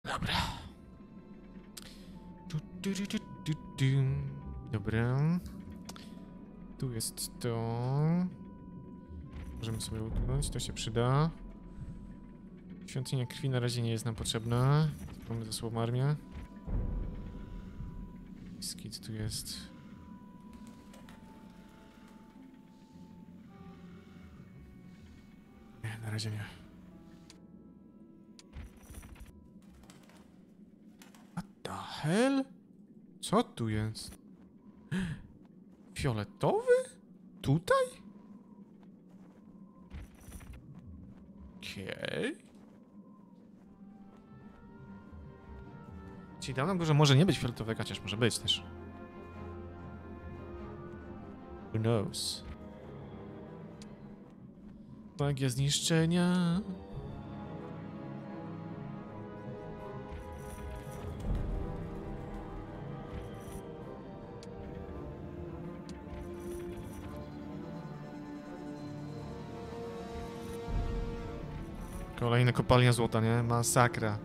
Dobra. Dobra. Tu jest to. Możemy sobie utknąć, to się przyda. Świątynia krwi na razie nie jest nam potrzebna. Mamy ze sobą armię. Skit tu jest. Nie, na razie nie. What the hell? Co tu jest? Fioletowy? Tutaj? Okej. Czyli dał nam go, że może nie być fioletowego, chociaż może być też. Who knows? Magia zniszczenia. Kolejna kopalnia złota, nie? Masakra.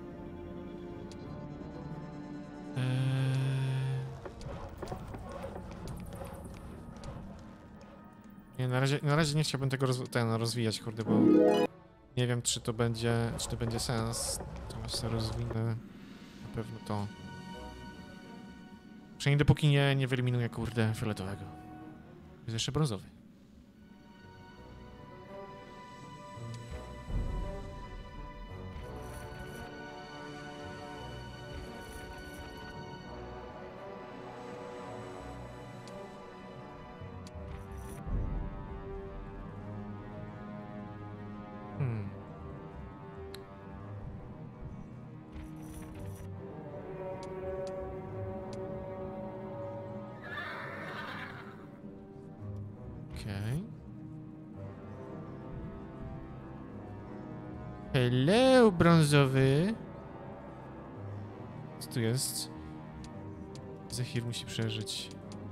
Nie, na razie nie chciałbym tego rozwijać, kurde, bo nie wiem, czy to będzie sens. Teraz sobie rozwinę na pewno to. Przynajmniej dopóki nie wyeliminuję, kurde, fioletowego. Jest jeszcze brązowy. Okej. Hello, brązowy. Co tu jest? Zahir musi przeżyć.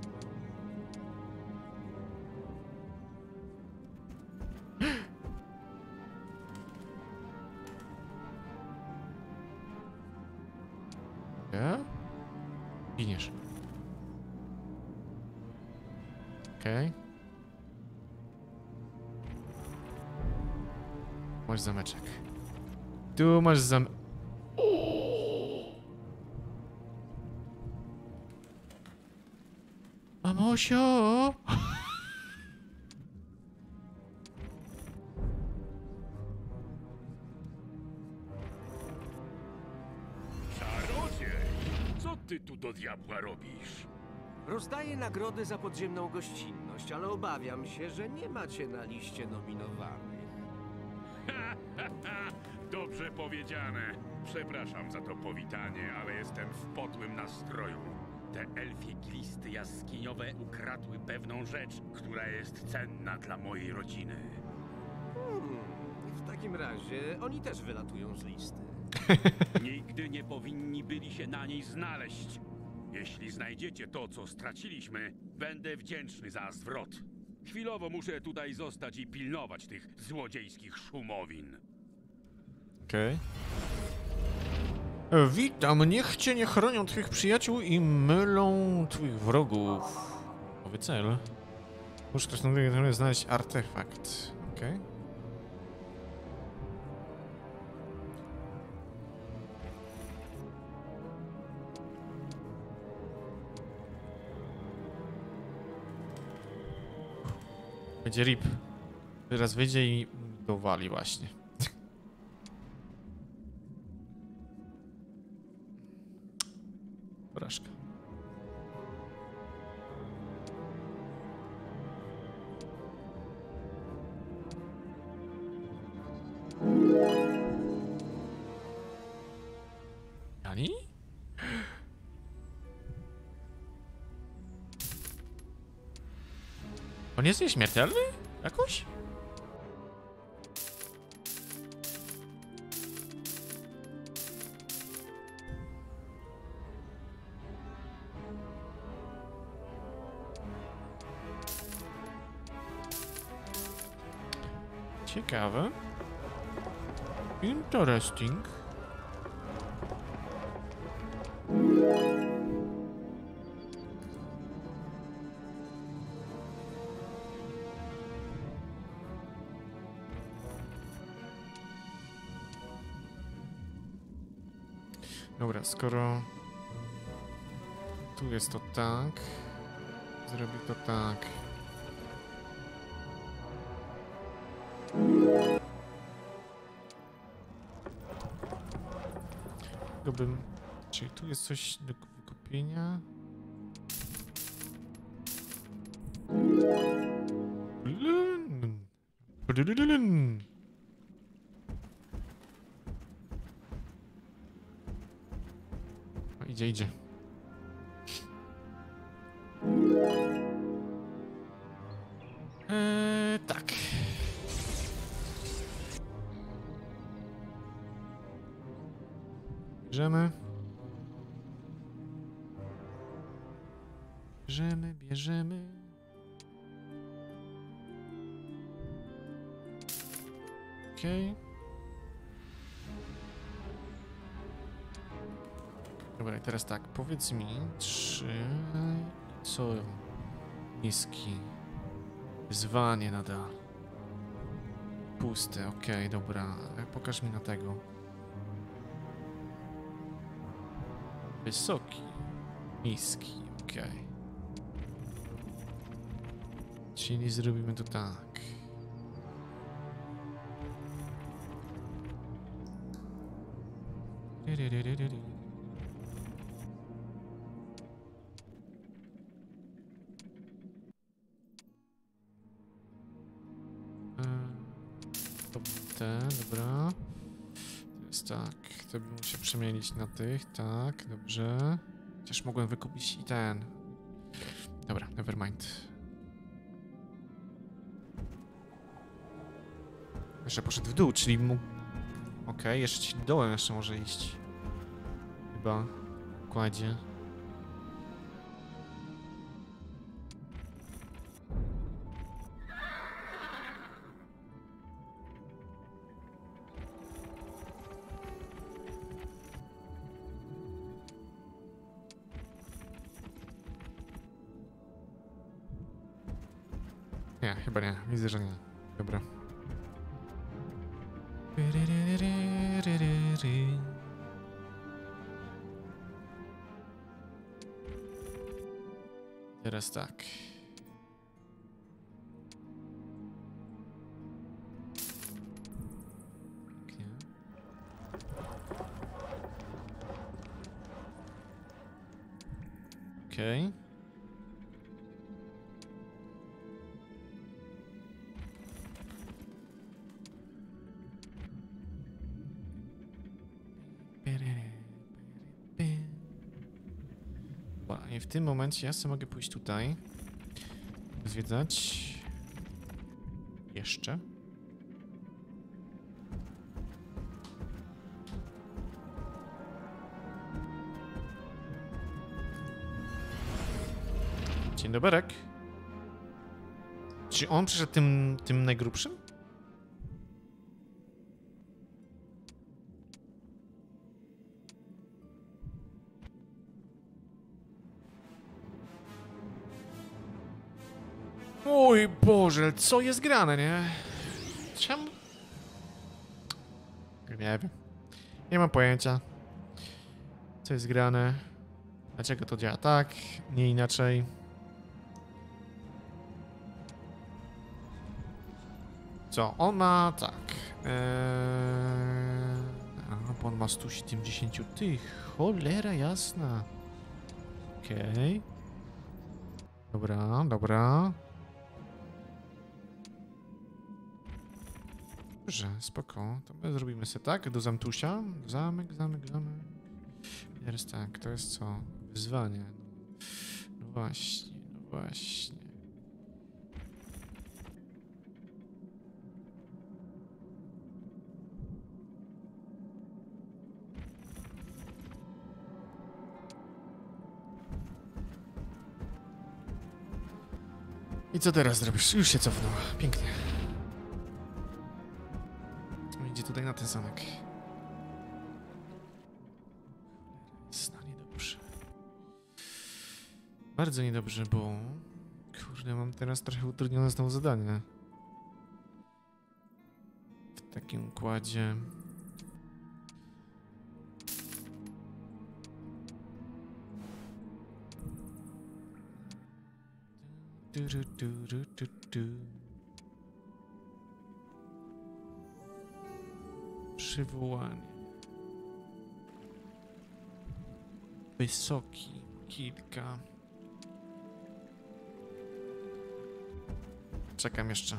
Ja? Giniesz. Okej. Masz zameczek. Tu masz Mamosio! Czarodziej! Co ty tu do diabła robisz? Rozdaję nagrody za podziemną gościnność, ale obawiam się, że nie macie na liście nominowanych. Dobrze powiedziane. Przepraszam za to powitanie, ale jestem w podłym nastroju. Te elfie glisty jaskiniowe ukradły pewną rzecz, która jest cenna dla mojej rodziny. W takim razie oni też wylatują z listy. Nigdy nie powinni byli się na niej znaleźć. Jeśli znajdziecie to, co straciliśmy, będę wdzięczny za zwrot. Chwilowo muszę tutaj zostać i pilnować tych złodziejskich szumowin. Okej. Witam, niech cię nie chronią twych przyjaciół i mylą twych wrogów. Nowy cel. Muszę krasnoludowi znaleźć artefakt. Okej. Będzie rip. Teraz wyjdzie i dowali właśnie. Porażka. Ani? On jest nieśmiertelny? Jakoś? Ciekawe. Interesting. Dobra, skoro tu jest to tak, zrobi to tak. Czyli tu jest coś do wykupienia. O, idzie. Tak. Bierzemy. Bierzemy. Okej. Dobra, i teraz tak, powiedz mi, czy... Co? Niski. Wyzwanie nadal. Puste, okej, dobra. Pokaż mi na tego. Wysoki. Niski, okej. Czyli zrobimy to tak. To te, dobra. To jest tak. To bym musiał przemienić na tych, tak, dobrze. Chociaż mogłem wykupić i ten. Dobra, nevermind. Jeszcze poszedł w dół, czyli mógł... Okej, jeszcze ci dołem jeszcze może iść. Chyba w układzie. Nie, chyba nie. Widzę, że nie. Dobra. Teraz tak. Okej. I w tym momencie ja sobie mogę pójść tutaj. Zwiedzać. Jeszcze. Dzień dobry. Czy on przyszedł tym najgrubszym? Oj Boże, co jest grane, nie? Czemu? Nie wiem. Nie mam pojęcia. Co jest grane? Dlaczego to działa tak, nie inaczej? Co? On ma tak. Bo on ma 170 tych. Cholera jasna. Okej. Dobra, dobra. Dobrze, spoko. To my zrobimy sobie tak, do zamtusia. Zamek. Teraz tak, to jest co? Wyzwanie. No właśnie. I co teraz zrobisz? Już się cofnął. Pięknie. Idzie tutaj na ten zamek. Jest niedobrze. Bardzo niedobrze, bo... Kurde, mam teraz trochę utrudnione znowu zadanie. W takim układzie... Tu. Przywołanie. Wysoki. Kilka. Czekam jeszcze.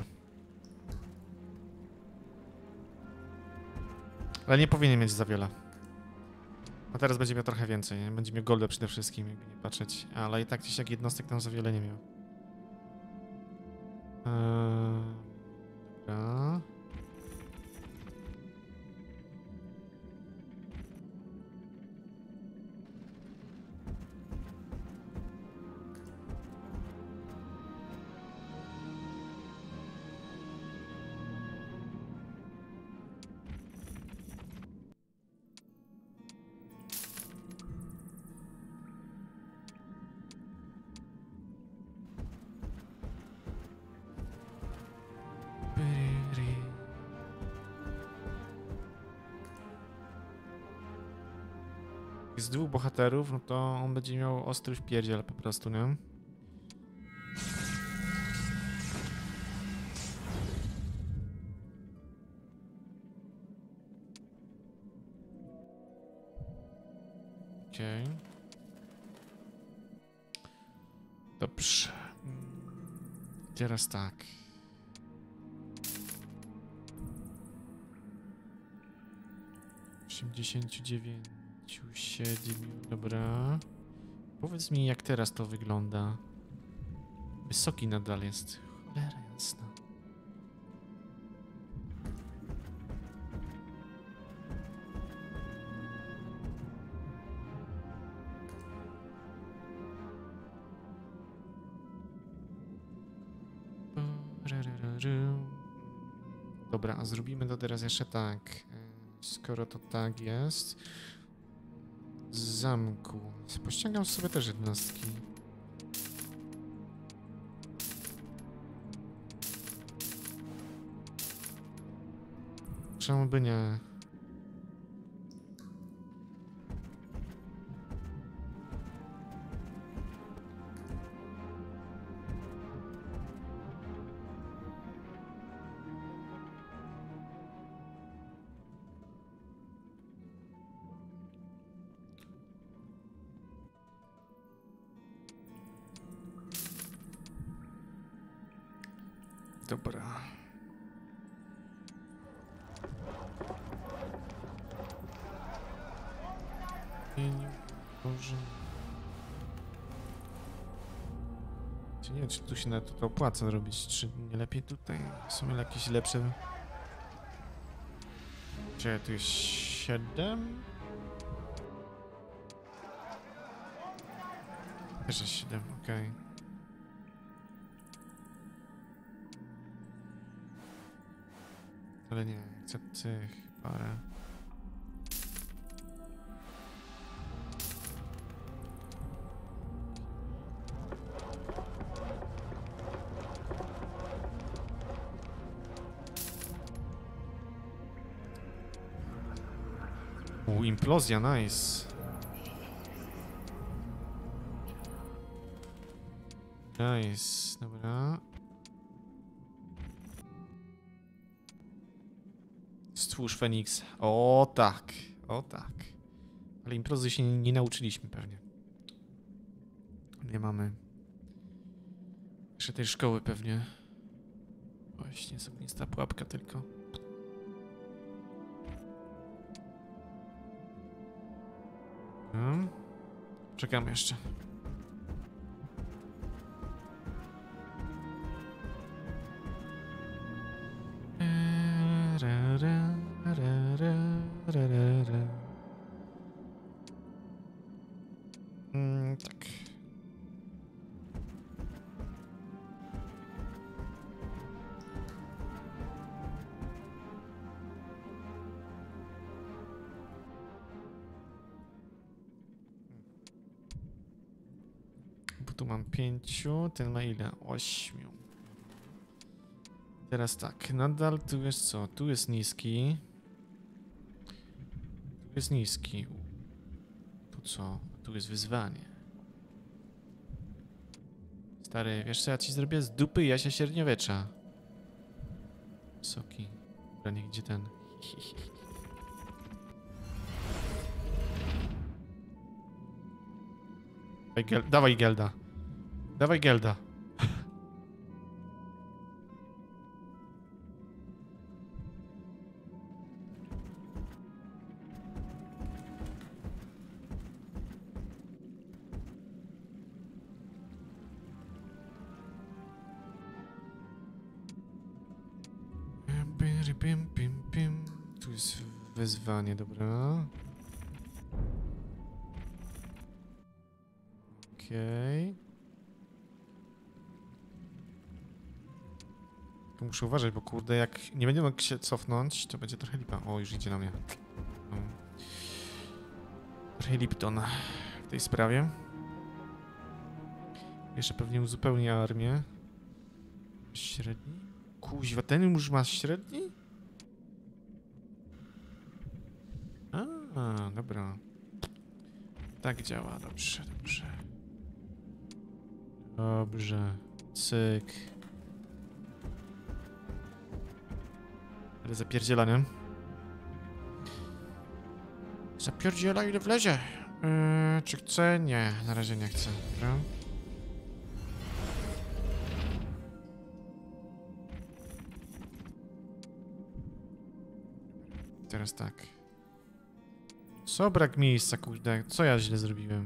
Ale nie powinien mieć za wiele. A teraz będzie miał trochę więcej, nie? Będzie miał golda przede wszystkim, jakby nie patrzeć. Ale i tak gdzieś jak jednostek tam za wiele nie miał. Dobra. Z dwóch bohaterów, no to on będzie miał ostry wpierdziel po prostu, nie? Okej. Dobrze. Teraz tak. Siedmiu, dobra. Powiedz mi, jak teraz to wygląda. Wysoki nadal jest. Cholera jasna. Dobra, a zrobimy to teraz jeszcze tak. Skoro to tak jest. Z zamku. Pościągam sobie też jednostki. Czemu by nie? Dobra. Może... Nie wiem, czy tu się nawet to opłaca robić, czy nie lepiej tutaj? Są jakieś lepsze... Gdzie tu jest 7? Też jest 7, okej. Ale nie, chcę tych parę. Implozja, nice. Nice, dobra. Stwórz Feniks. O tak, o tak. Ale improzy się nie nauczyliśmy pewnie. Nie mamy jeszcze tej szkoły pewnie. Właśnie, ognista pułapka tylko. Czekamy jeszcze. Tak. Bo tu mam 5, ten ma ile? 8. Teraz tak, nadal tu jest co? Tu jest niski. Tu jest niski. Tu co? Tu jest wyzwanie. Stary, wiesz co ja ci zrobię? Z dupy Jasia średniowiecza. Soki. Dobra, niech idzie ten. Dawaj Gelda. Dawaj Gelda. Tu jest wezwanie, dobra. Okej. Tylko muszę uważać, bo kurde, jak nie będę mógł się cofnąć, to będzie trochę lipa. O, już idzie na mnie. No. Trochę Lipton w tej sprawie. Jeszcze pewnie uzupełni armię. Średni? Kuźwa, ten już ma średni? A, dobra. Tak działa, dobrze, dobrze. Dobrze. Cyk. Ale zapierdziela, nie? Zapierdziela ile wlezie. Czy chcę? Nie, na razie nie chcę. Dobra. Teraz tak. Co brak miejsca, kurde? Co ja źle zrobiłem?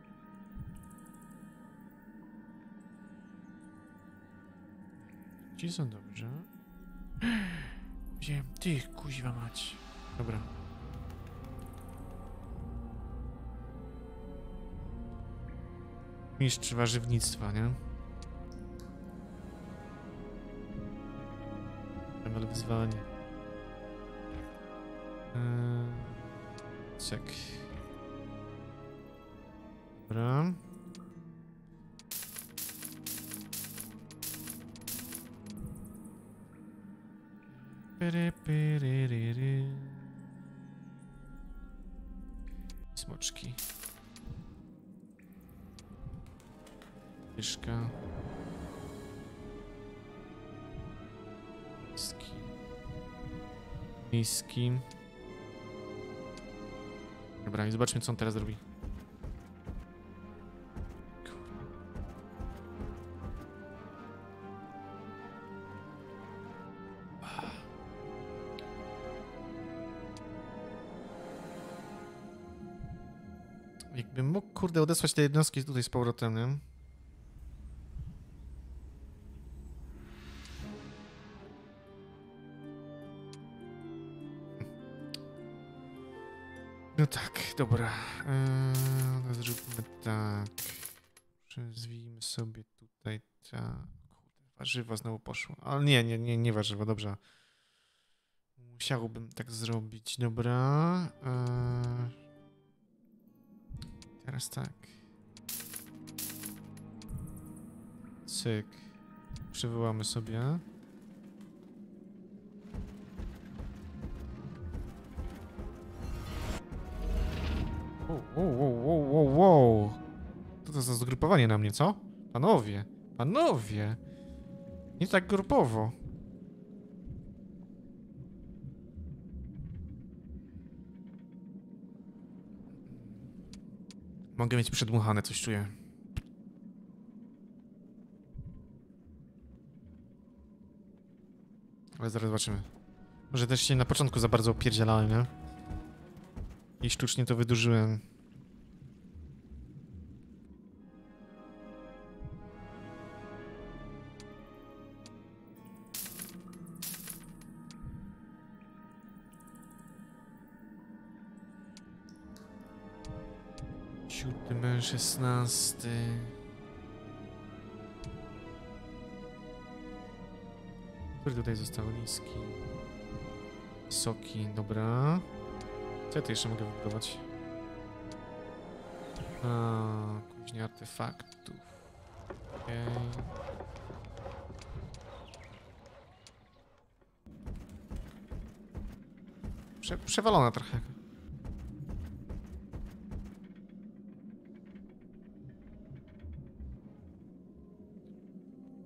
Ci są dobrze. Wziąłem tych, kuźwa mać. Dobra. Mistrz warzywnictwa, nie? Ale wyzwanie. Czek. Dobra. Smoczki. Myszka. Miski. Miski. Dobra, i zobaczmy, co on teraz robi. Jakbym mógł, kurde, odesłać te jednostki tutaj z powrotem, nie? No tak, dobra. Zróbmy tak. Przezwijmy sobie tutaj tak. Kurde, warzywa znowu poszło. Ale nie warzywa, dobrze. Musiałbym tak zrobić, dobra. Teraz tak. Cyk. Przywołamy sobie. Wow. Co to za zgrupowanie na mnie, co? Panowie, panowie. Nie tak grupowo. Mogę mieć przedmuchane, coś czuję. Ale zaraz zobaczymy. Może też się na początku za bardzo opierdzielałem, nie? I sztucznie to wydłużyłem. Siódmy, 16. Który tutaj został? Niski. Wysoki, dobra. Co ja tu jeszcze mogę wybudować? Kuźnia artefaktów. Okej. Przewalona trochę.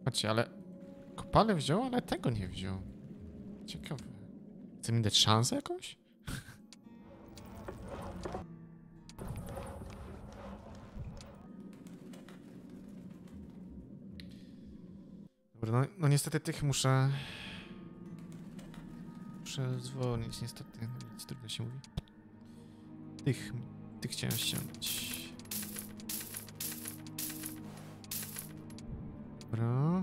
Patrzcie, ale kopale wziął, ale tego nie wziął. Ciekawe. Chce mi dać szansę jakąś? Dobra, no niestety tych muszę zwolnić, niestety. No nic, trudno się mówi. Tych chciałem ściągnąć. Dobra.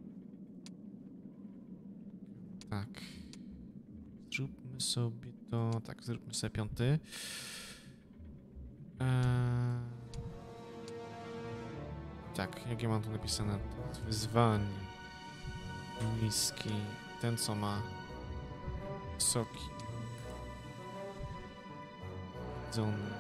Tak. Zróbmy sobie to... Tak, zróbmy sobie 5. Tak, jak ja mam tu napisane? To jest wyzwanie. Niski. Ten, co ma soki. Jedzony.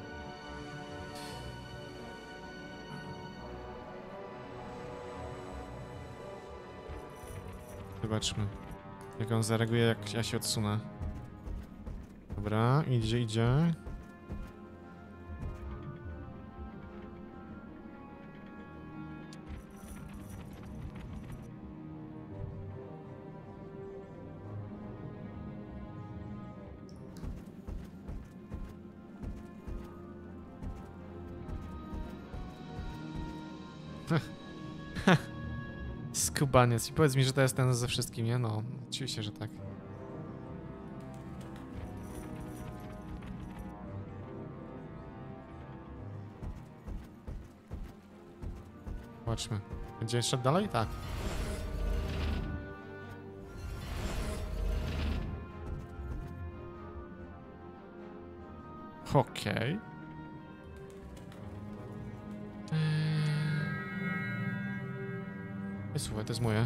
Zobaczmy, jak on zareaguje, jak ja się odsunę. Dobra, idzie. Skubaniec. I powiedz mi, że to jest ten ze wszystkim, nie? No, oczywiście, że tak. Zobaczmy. Będzie szedł dalej? Tak. Okej. Słuchaj, to jest moje.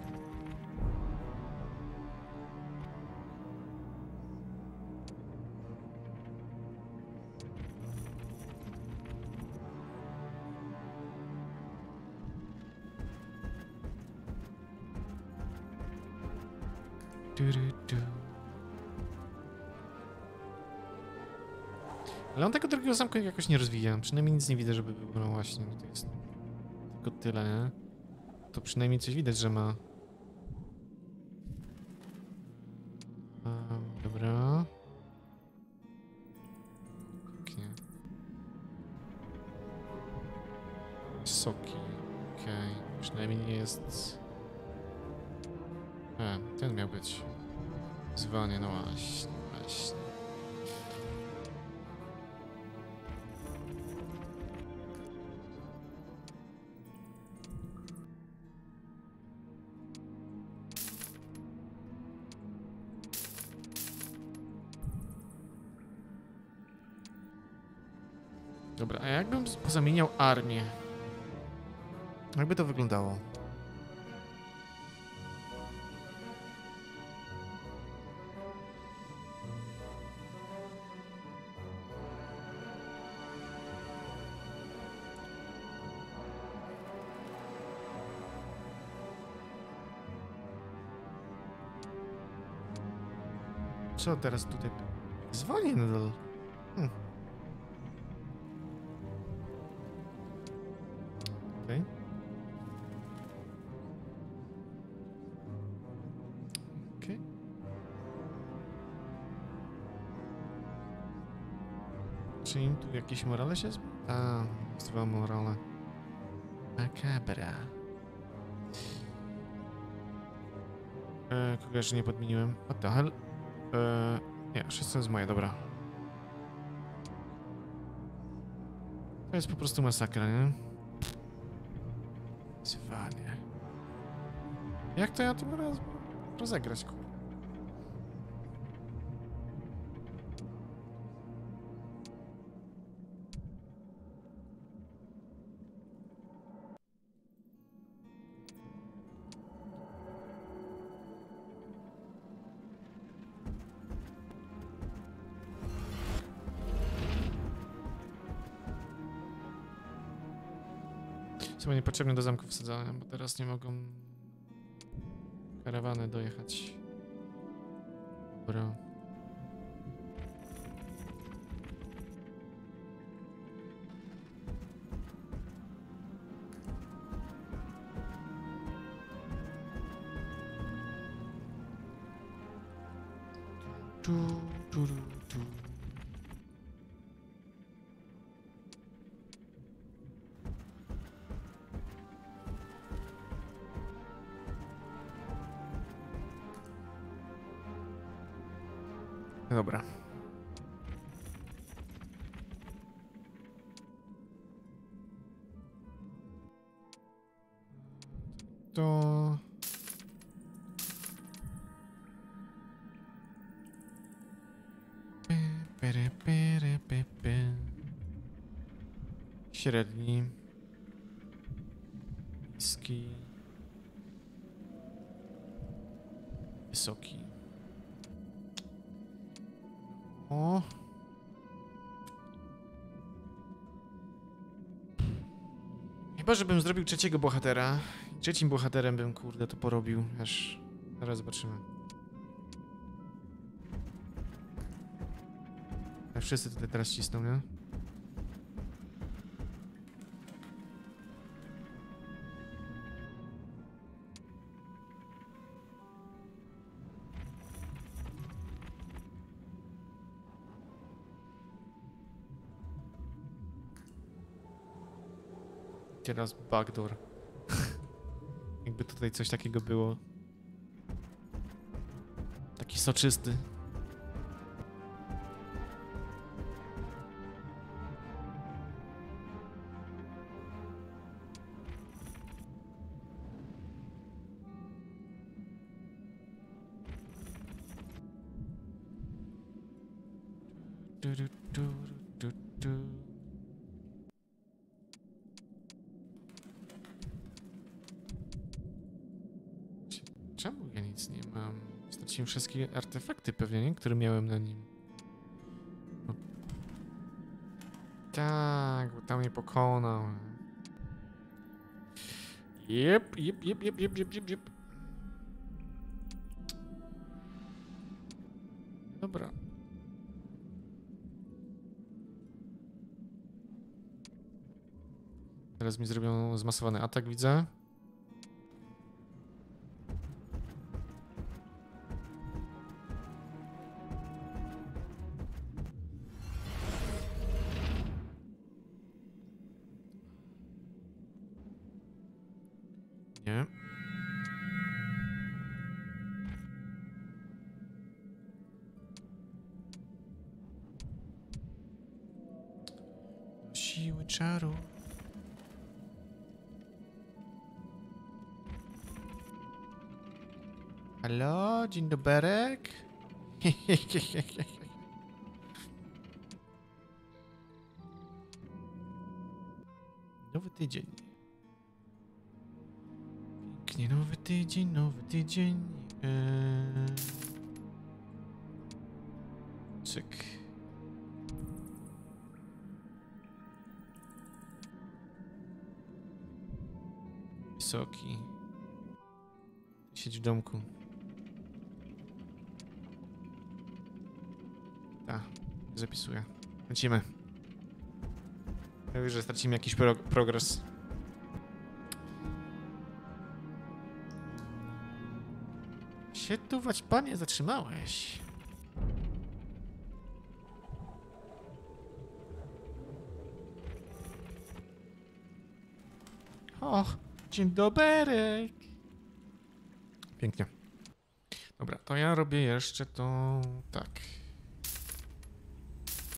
Ale on tego drugiego zamku jakoś nie rozwija. Przynajmniej nic nie widzę, żeby było. No właśnie, to jest tylko tyle, nie? To przynajmniej coś widać, że ma. Dobra. Pięknie. Soki. Okej. Przynajmniej nie jest... ten miał być. Wyzwanie, no właśnie. Dobra, a jakbym zamieniał armię? Jakby to wyglądało? Co teraz tutaj? Zwolnię nadal. Okej. Okej. Czy im tu jakieś morale się dwa morale. Makabra. Kogo jeszcze nie podmieniłem? What the hell? Nie, wszystko jest moje, dobra. To jest po prostu masakra, nie? Zwanie. Jak to ja tu rozegrać, kurwa? Są niepotrzebne do zamku wsadzania, bo teraz nie mogą karawany dojechać. Dobra. tu. Dobra. To... Średni. Niski. Wysoki. O. Chyba, żebym zrobił trzeciego bohatera. Trzecim bohaterem bym, kurde, to porobił. Aż zaraz zobaczymy. A wszyscy tutaj teraz cisną, nie? Teraz backdoor. Jakby tutaj coś takiego było. Taki soczysty. Czemu ja nic nie mam? Straciłem wszystkie artefakty pewnie, nie? Które miałem na nim. No. Tak, bo tam mnie pokonał. Jep. Dobra. Teraz mi zrobią zmasowany atak, widzę. Nie. Siły czaru. Halo, dzień doberek. Nowy tydzień. Pięknie, nowy tydzień, nowy tydzień. Cyk. Wysoki. Siedź w domku. Tak, zapisuję. Lecimy. Ja już, że stracimy jakiś progres. Się tu, panie, zatrzymałeś. Och, dzień doberek. Pięknie. Dobra, to ja robię jeszcze to tak.